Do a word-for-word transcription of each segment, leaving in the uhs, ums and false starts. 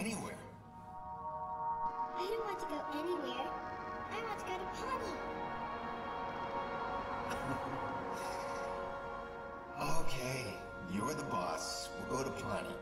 anywhere. I don't want to go anywhere. I want to go to Pawnee. Okay, you're the boss. We'll go to Pawnee.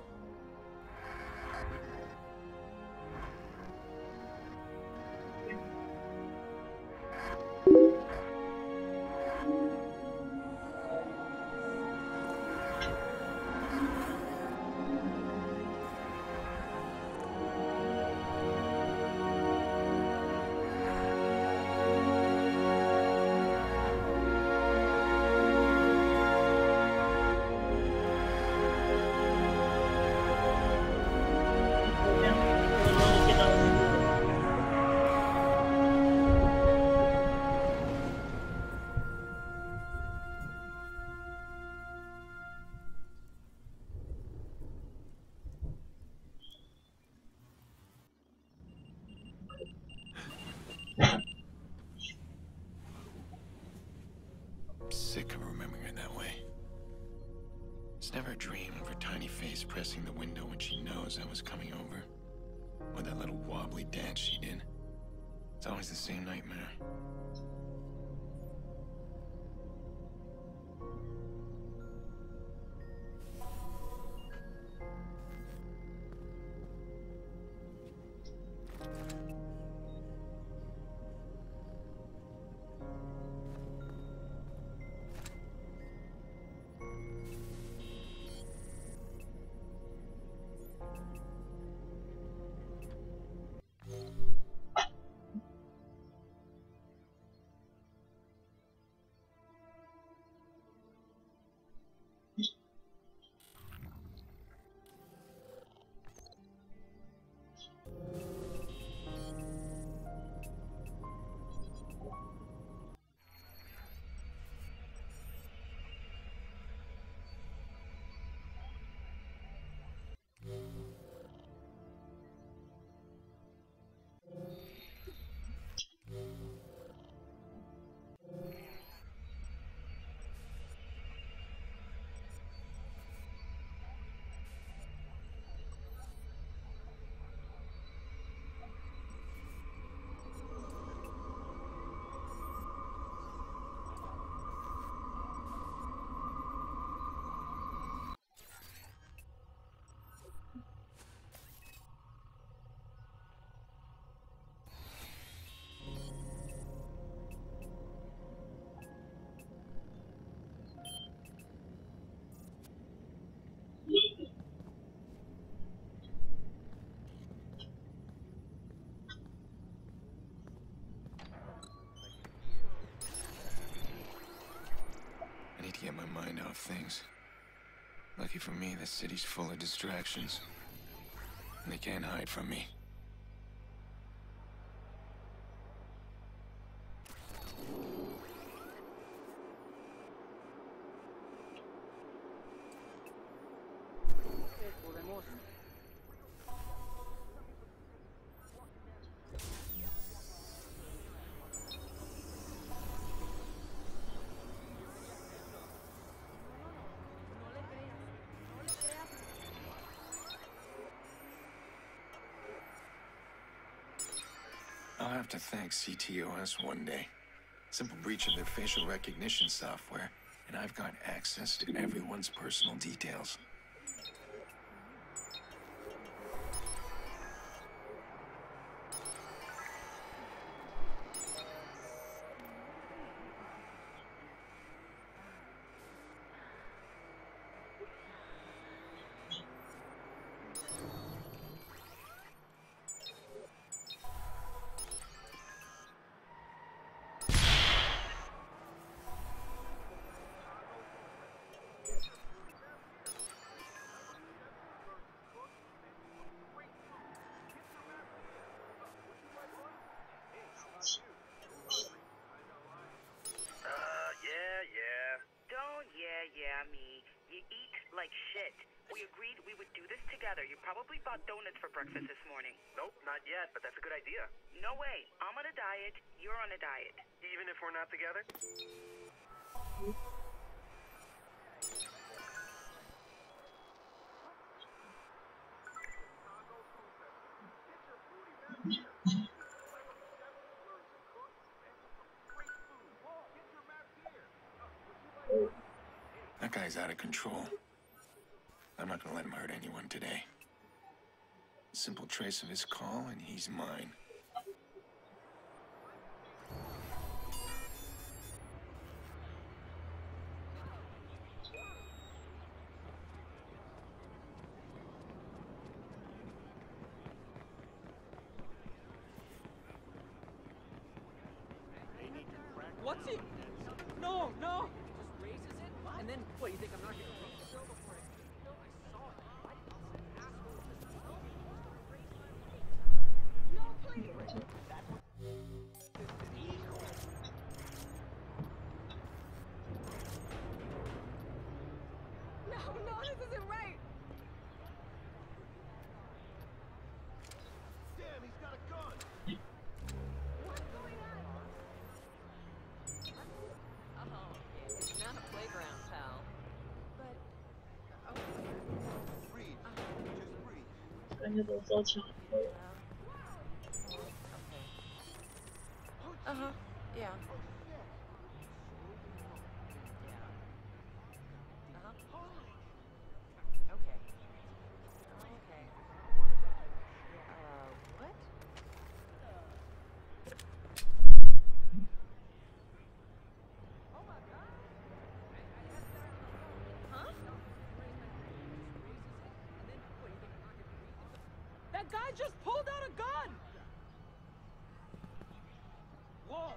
Sick of remembering her that way. It's never a dream of her tiny face pressing the window when she knows I was coming over. Or that little wobbly dance she did. It's always the same nightmare. I need to get my mind off things. Lucky for me, this city's full of distractions. And they can't hide from me. I'll have to thank C T O S one day. Simple breach of their facial recognition software, and I've got access to everyone's personal details. Yeah, me. You eat like shit. We agreed we would do this together. You probably bought donuts for breakfast this morning. Nope, not yet, but that's a good idea. No way. I'm on a diet. You're on a diet. Even if we're not together? guy's out of control. I'm not gonna let him hurt anyone today. A simple trace of his call, and he's mine. What's it? No, no! Just raises it, and then, what, you think I'm not gonna reach the girl before I... No, I saw it. I asshole. No, please! No, no, this isn't right! Damn, he's got a gun! What's going on? Oh, it's not a playground, pal. But, okay. Breathe. Just breathe. 感觉都走强了。 Uh huh. Yeah. Yeah. Uh huh. Okay. Okay. Uh, what? Oh my God. Huh? That guy just pulled out a gun! Whoa!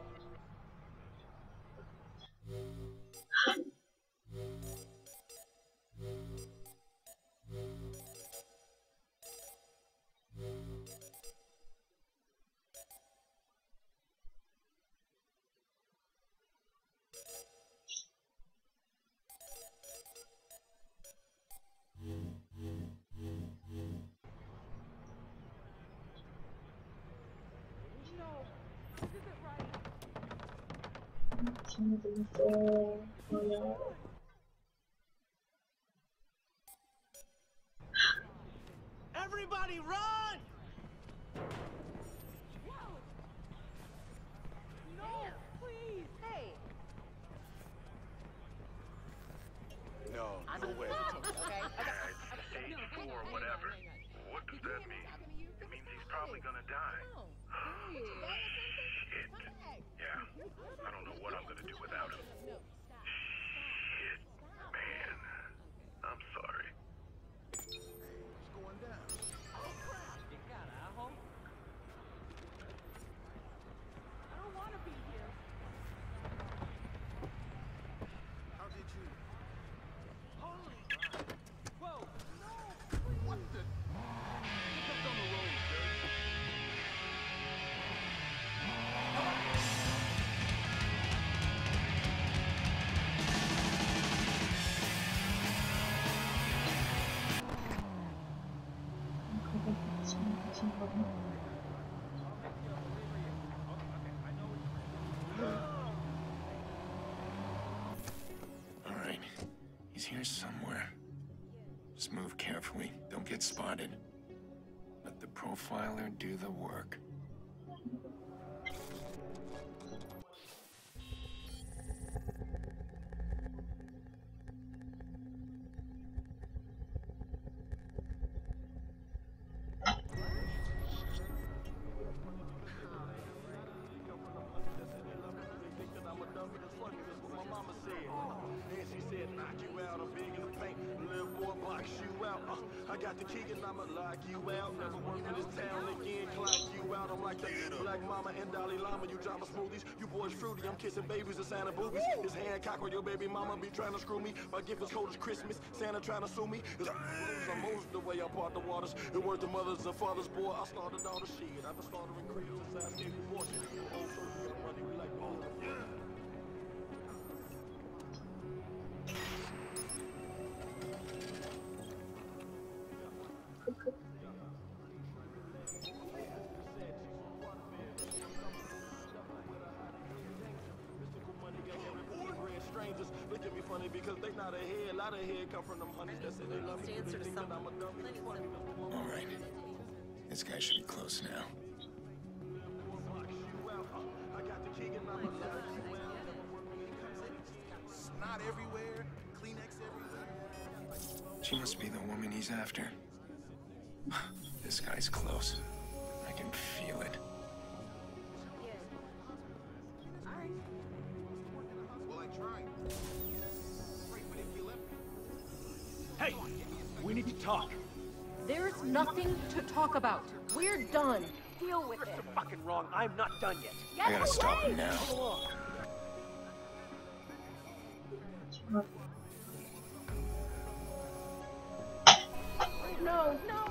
No, this isn't right. 听你怎么说，好呀。 Everybody run! No, please. Hey. No, I'm no way. Okay. Stage four, whatever. What does that mean? It means he's probably gonna die. Shit. Yeah. I don't know what I'm gonna do without him. Shit. Man. I'm sorry. What's going down? You got it, asshole. I don't want to be here. How did you... Holy... Whoa. What the... Get up on the road, sir. All right, he's here somewhere. Just move carefully. Don't get spotted. Let the profiler do the work. And she said, knock you out, I'm big in the paint. Little boy box you out. Uh, I got the key and I'ma lock you out. Never work in this town again, clock you out. I'm like the Black Mama and Dalai Lama. You drama smoothies, you boys fruity. I'm kissing babies and Santa boobies. His Hancock or your baby mama be trying to screw me. My gift is cold as Christmas. Santa trying to sue me. It's I'm most the way I part the waters. It worth the mothers and fathers, boy. I started all the shit. I've been slaughtering creatures since I escaped abortion. Oh, so we got money, we like, oh, yeah. Strangers look at me funny because they not ahead. A lot of head come from them honeys that say they love me. They think that I'm a dummy. It's funny. All right, this guy should be close now. I got the key and I'm a Snot everywhere, Kleenex everywhere. She must be the woman he's after. This guy's close. I can feel it. Hey, we need to talk. There's nothing to talk about. We're done. Deal with You're it. so fucking wrong. I'm not done yet. Get I gotta stop him now. Come along. Chan. No, no.